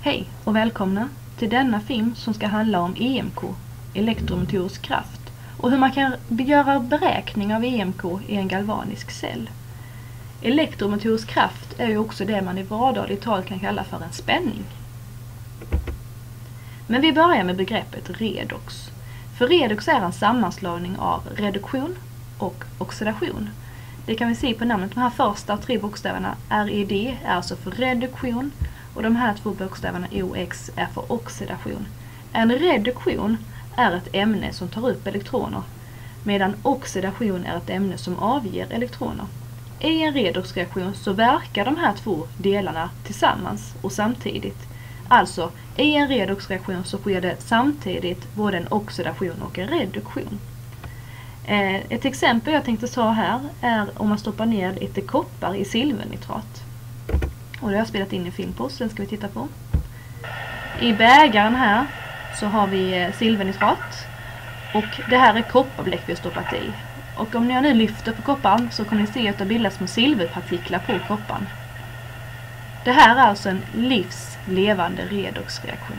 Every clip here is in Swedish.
Hej och välkomna till denna film som ska handla om EMK, elektromotorisk kraft, och hur man kan göra beräkning av EMK i en galvanisk cell. Elektromotorisk kraft är ju också det man i vardagligt tal kan kalla för en spänning. Men vi börjar med begreppet redox. För redox är en sammanslagning av reduktion och oxidation. Det kan vi se på namnet. De här första 3 bokstäverna RED är alltså för reduktion och de här 2 bokstäverna OX är för oxidation. En reduktion är ett ämne som tar upp elektroner, medan oxidation är ett ämne som avger elektroner. I en redoxreaktion så verkar de här 2 delarna tillsammans och samtidigt. Alltså, i en redoxreaktion så sker det samtidigt både en oxidation och en reduktion. Ett exempel jag tänkte ta här är om man stoppar ner lite koppar i silvernitrat. Och det har jag spelat in i film på, så den ska vi titta på. I bägaren här så har vi silvernitrat och det här är kopparbläck vi har stoppat i. Och om jag nu lyfter på kopparn så kommer ni se att det bildas små silverpartiklar på kopparn. Det här är alltså en livslevande redoxreaktion.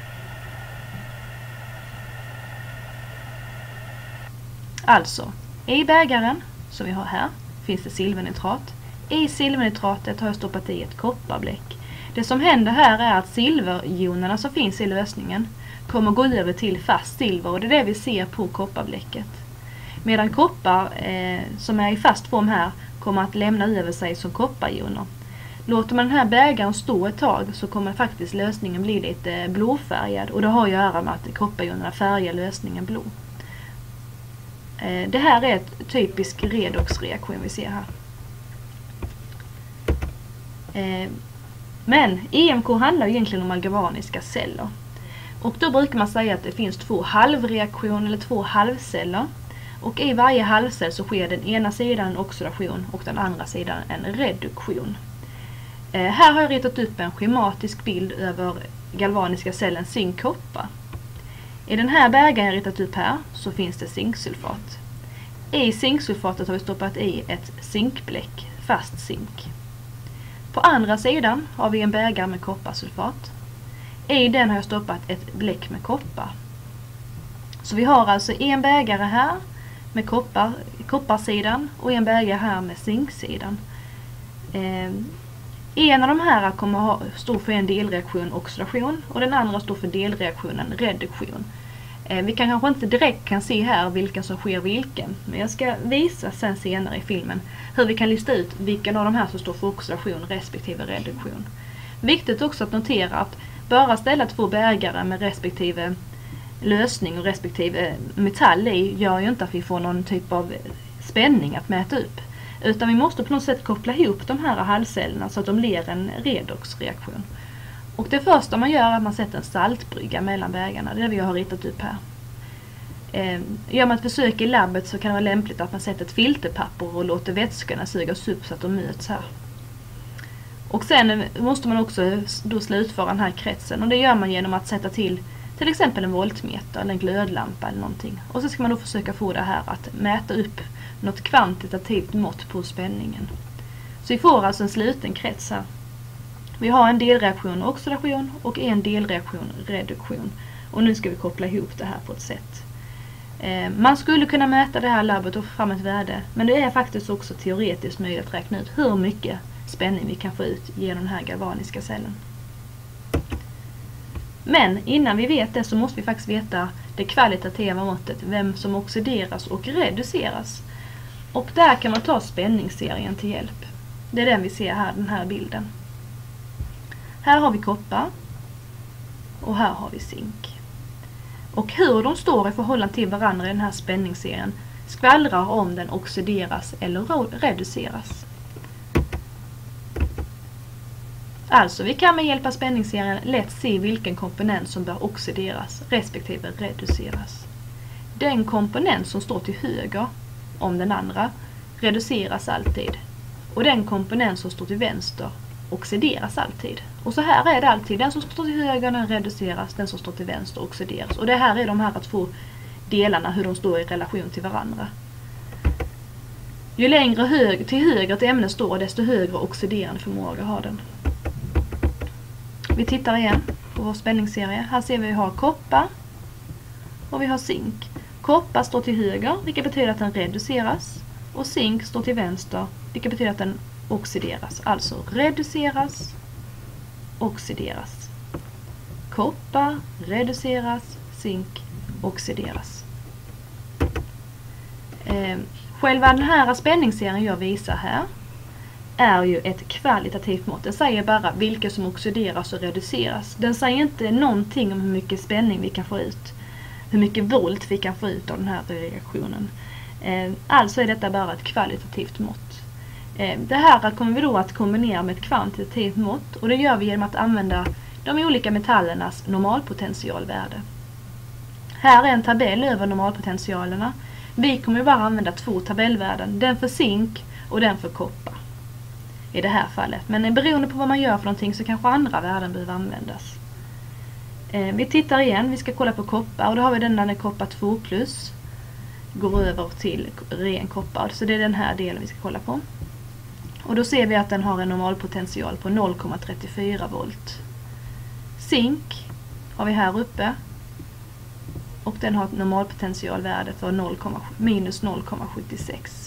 Alltså, i bägaren som vi har här finns det silvernitrat. I silvernitratet har jag stoppat i ett kopparbläck. Det som händer här är att silverjonerna som finns i lösningen kommer gå över till fast silver, och det är det vi ser på kopparbläcket. Medan koppar som är i fast form här kommer att lämna över sig som kopparjoner. Låter man den här bägaren stå ett tag så kommer faktiskt lösningen bli lite blåfärgad, och det har att göra med att kopparjonerna färgar lösningen blå. Det här är ett typisk redoxreaktion vi ser här. Men EMK handlar egentligen om galvaniska celler. Och då brukar man säga att det finns 2 halvreaktioner eller 2 halvceller. Och i varje halvcell så sker den ena sidan en oxidation och den andra sidan en reduktion. Här har jag ritat upp en schematisk bild över galvaniska cellen zink-koppar. I den här bägaren jag ritat upp här så finns det zinksulfat. I zinksulfatet har vi stoppat i ett zinkbläck, fast zink. På andra sidan har vi en bägare med kopparsulfat. I den har jag stoppat ett bläck med koppar. Så vi har alltså en bägare här med kopparsidan och en bägare här med zinksidan. En av de här kommer stå för en delreaktion oxidation och den andra står för delreaktionen reduktion. Vi kanske inte direkt kan se här vilken som sker vilken, men jag ska visa sen senare i filmen hur vi kan lista ut vilken av de här som står för oxidation respektive reduktion. Viktigt också att notera att bara ställa 2 bägare med respektive lösning och respektive metall i gör ju inte att vi får någon typ av spänning att mäta upp. Utan vi måste på något sätt koppla ihop de här halvcellerna så att de blir en redoxreaktion. Och det första man gör är att man sätter en saltbrygga mellan bägarna. Det är det vi har ritat upp här. Gör man ett försök i labbet så kan det vara lämpligt att man sätter ett filterpapper och låter vätskorna sugas upp så att de möts här. Och sen måste man också då slutföra den här kretsen. Och det gör man genom att sätta till exempel en voltmeter eller en glödlampa eller någonting. Och så ska man då försöka få det här att mäta upp något kvantitativt mått på spänningen. Så vi får alltså en sluten krets här. Vi har en delreaktion oxidation och en delreaktion reduktion. Och nu ska vi koppla ihop det här på ett sätt. Man skulle kunna mäta det här labbet och få fram ett värde. Men det är faktiskt också teoretiskt möjligt att räkna ut hur mycket spänning vi kan få ut genom den här galvaniska cellen. Men innan vi vet det så måste vi faktiskt veta det kvalitativa måttet, vem som oxideras och reduceras. Och där kan man ta spänningsserien till hjälp. Det är den vi ser här, den här bilden. Här har vi koppar och här har vi zink. Och hur de står i förhållande till varandra i den här spänningsserien skvallrar om den oxideras eller reduceras. Alltså vi kan med hjälp av spänningsserien lätt se vilken komponent som bör oxideras respektive reduceras. Den komponent som står till höger om den andra reduceras alltid. Och den komponent som står till vänster oxideras alltid. Och så här är det alltid. Den som står till höger den reduceras, den som står till vänster oxideras. Och det här är de här 2 delarna, hur de står i relation till varandra. Ju längre till höger ett ämne står, desto högre oxiderande förmåga har den. Vi tittar igen. på vår spänningsserie. Här ser vi har koppar och vi har zink. Koppar står till höger, vilket betyder att den reduceras. Och zink står till vänster, vilket betyder att den oxideras. Alltså reduceras, oxideras. Koppar reduceras, zink oxideras. Själva den här spänningsserien jag visar här är ju ett kvalitativt mått. Den säger bara vilka som oxideras och reduceras. Den säger inte någonting om hur mycket spänning vi kan få ut. Hur mycket volt vi kan få ut av den här reaktionen. Alltså är detta bara ett kvalitativt mått. Det här kommer vi då att kombinera med ett kvantitativt mått. Och det gör vi genom att använda de olika metallernas normalpotentialvärde. Här är en tabell över normalpotentialerna. Vi kommer bara använda 2 tabellvärden. Den för zink och den för koppar. I det här fallet. Men beroende på vad man gör för någonting så kanske andra värden behöver användas. Vi tittar igen. Vi ska kolla på koppar. Och då har vi den där när koppar 2+ går över till ren koppar. Så det är den här delen vi ska kolla på. Och då ser vi att den har en normalpotential på 0,34 volt. Zink har vi här uppe. Och den har ett normalpotentialvärde för minus 0,76.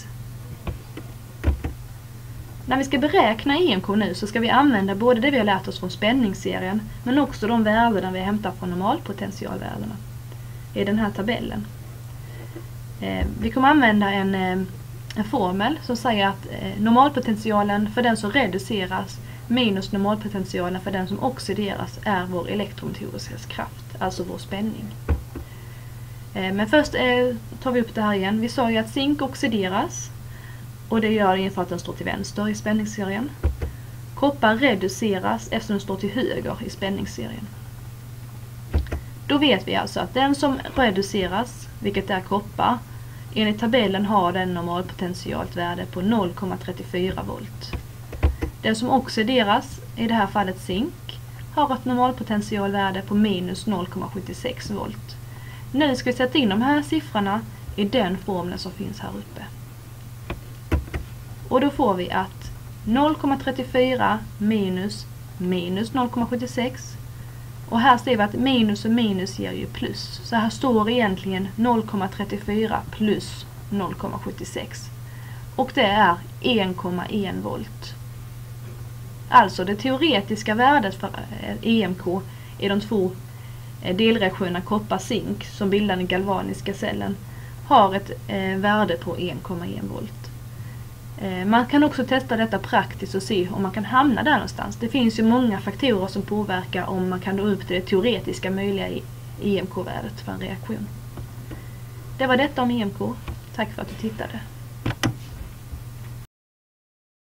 När vi ska beräkna EMK nu så ska vi använda både det vi har lärt oss från spänningsserien men också de värden vi hämtar från normalpotentialvärdena i den här tabellen. Vi kommer använda en formel som säger att normalpotentialen för den som reduceras minus normalpotentialen för den som oxideras är vår elektromotoriska kraft, alltså vår spänning. Men först tar vi upp det här igen. Vi sa ju att zink oxideras. Och det gör det för att den står till vänster i spänningsserien. Koppar reduceras eftersom den står till höger i spänningsserien. Då vet vi alltså att den som reduceras, vilket är koppar, enligt tabellen har den normalpotentialt värde på 0,34 volt. Den som oxideras, i det här fallet zink, har ett normalpotentialvärde på minus 0,76 volt. Nu ska vi sätta in de här siffrorna i den formeln som finns här uppe. Och då får vi att 0,34 minus 0,76. Och här ser vi att minus och minus ger ju plus. Så här står egentligen 0,34 plus 0,76. Och det är 1,1 volt. Alltså det teoretiska värdet för EMK i de 2 delreaktionerna koppar-zink som bildar den galvaniska cellen har ett värde på 1,1 volt. Man kan också testa detta praktiskt och se om man kan hamna där någonstans. Det finns ju många faktorer som påverkar om man kan nå upp till det teoretiska möjliga EMK-värdet för en reaktion. Det var detta om EMK. Tack för att du tittade.